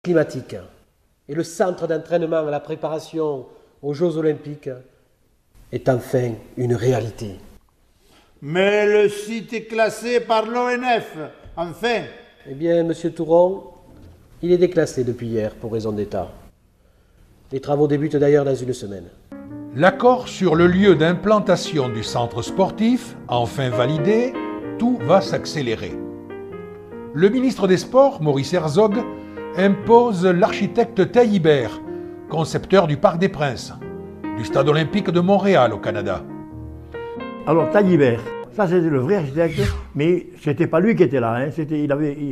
climatique et le centre d'entraînement à la préparation aux Jeux Olympiques est enfin une réalité. Mais le site est classé par l'ONF, enfin. Eh bien, Monsieur Touron, il est déclassé depuis hier pour raison d'État. Les travaux débutent d'ailleurs dans une semaine. L'accord sur le lieu d'implantation du centre sportif, enfin validé, tout va s'accélérer. Le ministre des Sports, Maurice Herzog, impose l'architecte Taillibert, concepteur du Parc des Princes, du Stade olympique de Montréal au Canada. Alors Taillibert, ça c'était le vrai architecte, mais c'était pas lui qui était là. Hein. Il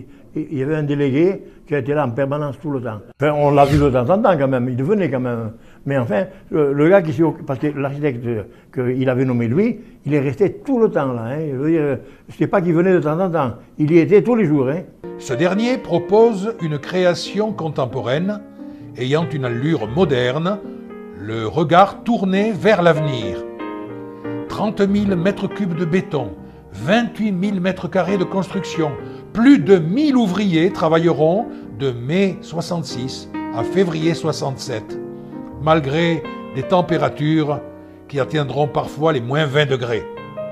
y avait un délégué qui était là en permanence tout le temps. Enfin, on l'a vu de temps en temps quand même, il devenait quand même. Mais enfin, le gars qui s'est occupé, parce que l'architecte qu'il avait nommé lui, il est resté tout le temps là. Hein. Je veux dire, c'est pas qu'il venait de temps en temps, il y était tous les jours. Hein. Ce dernier propose une création contemporaine, ayant une allure moderne, le regard tourné vers l'avenir. 30 000 mètres cubes de béton, 28 000 mètres carrés de construction, plus de 1000 ouvriers travailleront de mai 66 à février 67, malgré des températures qui atteindront parfois les moins 20 degrés.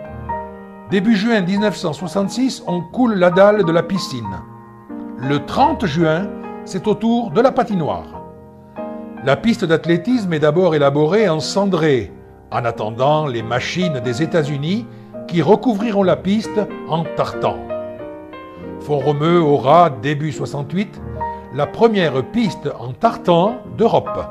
Début juin 1966, on coule la dalle de la piscine. Le 30 juin, c'est au tour de la patinoire. La piste d'athlétisme est d'abord élaborée en cendré, en attendant les machines des États-Unis qui recouvriront la piste en tartan. Font-Romeu aura, début 68, la première piste en tartan d'Europe.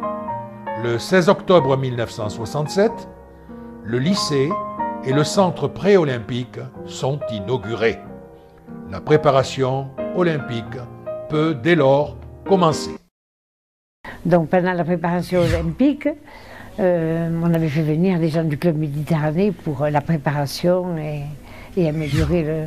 Le 16 octobre 1967, le lycée et le centre pré-olympique sont inaugurés. La préparation olympique peut dès lors commencer. Donc pendant la préparation olympique, on avait fait venir des gens du club Méditerranée pour la préparation et améliorer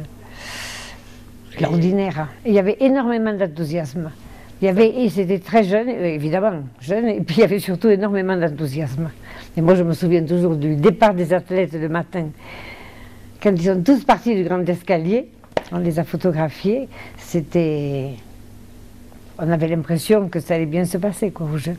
l'ordinaire. Il y avait énormément d'enthousiasme. Et c'était très jeune, évidemment, jeune, et puis il y avait surtout énormément d'enthousiasme. Et moi je me souviens toujours du départ des athlètes le matin. Quand ils sont tous partis du grand escalier, on les a photographiés, on avait l'impression que ça allait bien se passer, quoi, aux Jeux.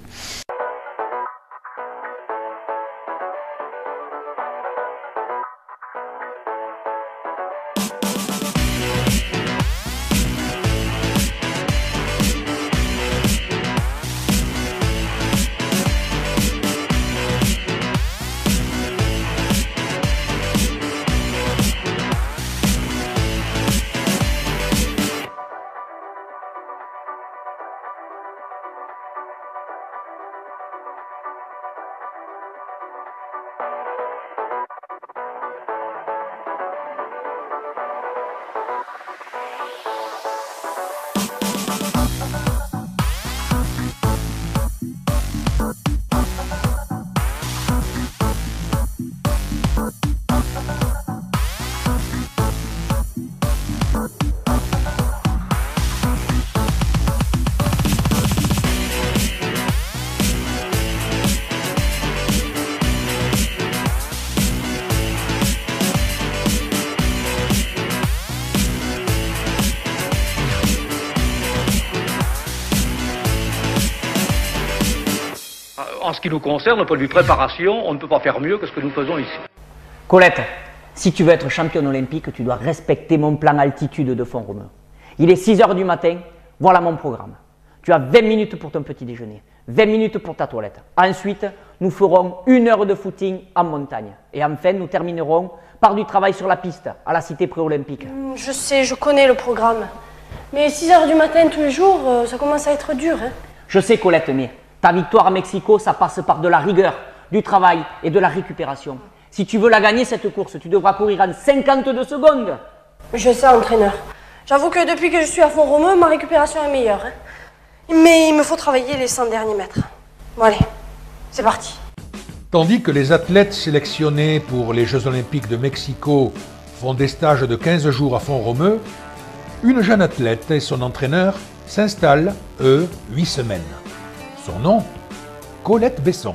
En ce qui nous concerne, au point de vue préparation, on ne peut pas faire mieux que ce que nous faisons ici. Colette, si tu veux être championne olympique, tu dois respecter mon plan altitude de Font-Romeu. Il est 6 h du matin, voilà mon programme. Tu as 20 minutes pour ton petit déjeuner, 20 minutes pour ta toilette. Ensuite, nous ferons 1 heure de footing en montagne. Et enfin, nous terminerons par du travail sur la piste, à la cité préolympique. Je sais, je connais le programme. Mais 6 h du matin tous les jours, ça commence à être dur. Hein. Je sais, Colette, mais ta victoire à Mexico, ça passe par de la rigueur, du travail et de la récupération. Si tu veux la gagner, cette course, tu devras courir en 52 secondes. Je sais, entraîneur. J'avoue que depuis que je suis à Font-Romeu, ma récupération est meilleure. Hein. Mais il me faut travailler les 100 derniers mètres. Bon allez, c'est parti. Tandis que les athlètes sélectionnés pour les Jeux Olympiques de Mexico font des stages de 15 jours à Font-Romeu, une jeune athlète et son entraîneur s'installent, eux, 8 semaines. Son nom, Colette Besson.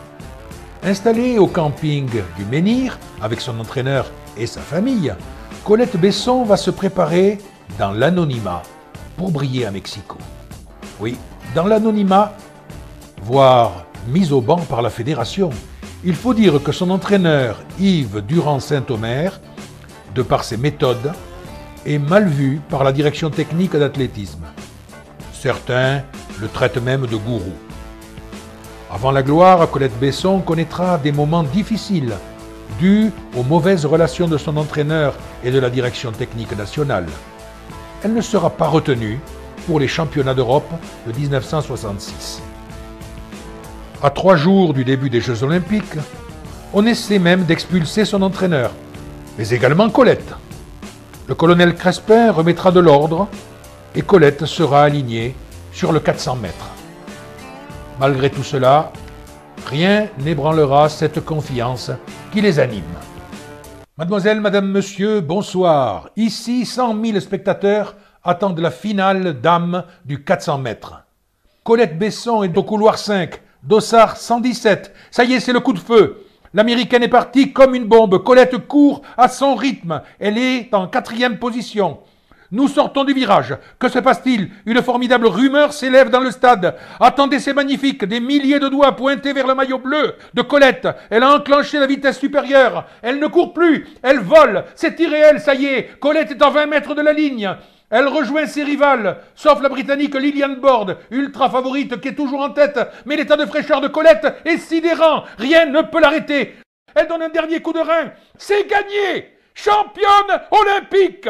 Installée au camping du Menhir avec son entraîneur et sa famille, Colette Besson va se préparer dans l'anonymat pour briller à Mexico. Oui, dans l'anonymat, voire mis au banc par la fédération, il faut dire que son entraîneur Yves Durand-Saint-Omer, de par ses méthodes, est mal vu par la direction technique d'athlétisme. Certains le traitent même de gourou. Avant la gloire, Colette Besson connaîtra des moments difficiles, dus aux mauvaises relations de son entraîneur et de la direction technique nationale. Elle ne sera pas retenue pour les championnats d'Europe de 1966. À 3 jours du début des Jeux Olympiques, on essaie même d'expulser son entraîneur, mais également Colette. Le colonel Crespin remettra de l'ordre et Colette sera alignée sur le 400 mètres. Malgré tout cela, rien n'ébranlera cette confiance qui les anime. Mademoiselle, madame, monsieur, bonsoir. Ici, 100 000 spectateurs attendent la finale dames du 400 mètres. Colette Besson est au couloir 5, dossard 117. Ça y est, c'est le coup de feu. L'américaine est partie comme une bombe. Colette court à son rythme. Elle est en 4e position. Nous sortons du virage. Que se passe-t-il? Une formidable rumeur s'élève dans le stade. Attendez, c'est magnifique. Des milliers de doigts pointés vers le maillot bleu de Colette. Elle a enclenché la vitesse supérieure. Elle ne court plus. Elle vole. C'est irréel, ça y est. Colette est à 20 mètres de la ligne. Elle rejoint ses rivales, sauf la Britannique Lilian Bord, ultra favorite qui est toujours en tête. Mais l'état de fraîcheur de Colette est sidérant. Rien ne peut l'arrêter. Elle donne un dernier coup de rein. C'est gagné. Championne olympique.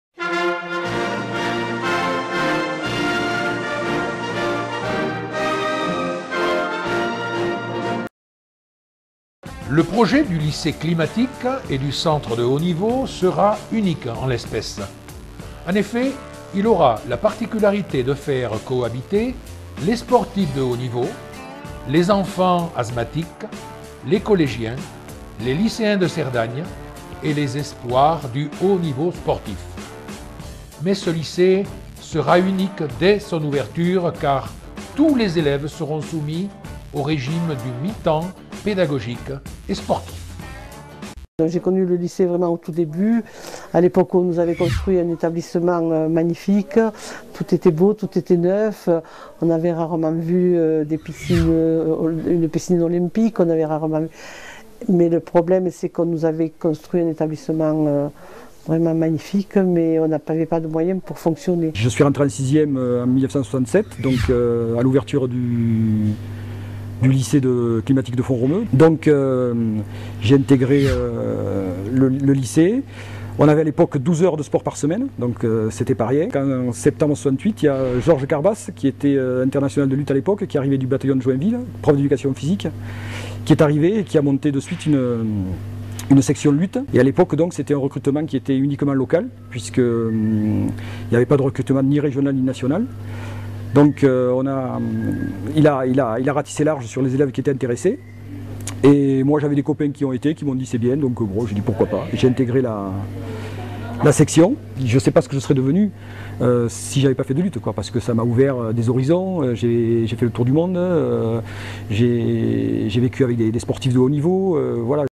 Le projet du lycée climatique et du centre de haut niveau sera unique en l'espèce. En effet, il aura la particularité de faire cohabiter les sportifs de haut niveau, les enfants asthmatiques, les collégiens, les lycéens de Cerdagne et les espoirs du haut niveau sportif. Mais ce lycée sera unique dès son ouverture car tous les élèves seront soumis au régime du mi-temps pédagogique et sportif. J'ai connu le lycée vraiment au tout début, à l'époque où on nous avait construit un établissement magnifique, tout était beau, tout était neuf, on avait rarement vu des piscines, une piscine olympique, on avait rarement vu. Mais le problème c'est qu'on nous avait construit un établissement vraiment magnifique, mais on n'avait pas de moyens pour fonctionner. Je suis rentré en 6e en 1967, donc à l'ouverture du lycée climatique de Font-Romeu. Donc j'ai intégré le lycée. On avait à l'époque 12 heures de sport par semaine, donc c'était pas rien. En septembre 68, il y a Georges Carbas, qui était international de lutte à l'époque, qui est arrivé du bataillon de Joinville, prof d'éducation physique, qui est arrivé et qui a monté de suite une section lutte. Et à l'époque, donc, c'était un recrutement qui était uniquement local, puisque il n'y avait pas de recrutement ni régional ni national. Donc il a ratissé large sur les élèves qui étaient intéressés. Et moi j'avais des copains qui m'ont dit c'est bien, donc gros, j'ai dit pourquoi pas. J'ai intégré la section. Je ne sais pas ce que je serais devenu si j'avais pas fait de lutte, quoi, parce que ça m'a ouvert des horizons. J'ai fait le tour du monde, j'ai vécu avec des sportifs de haut niveau. Voilà.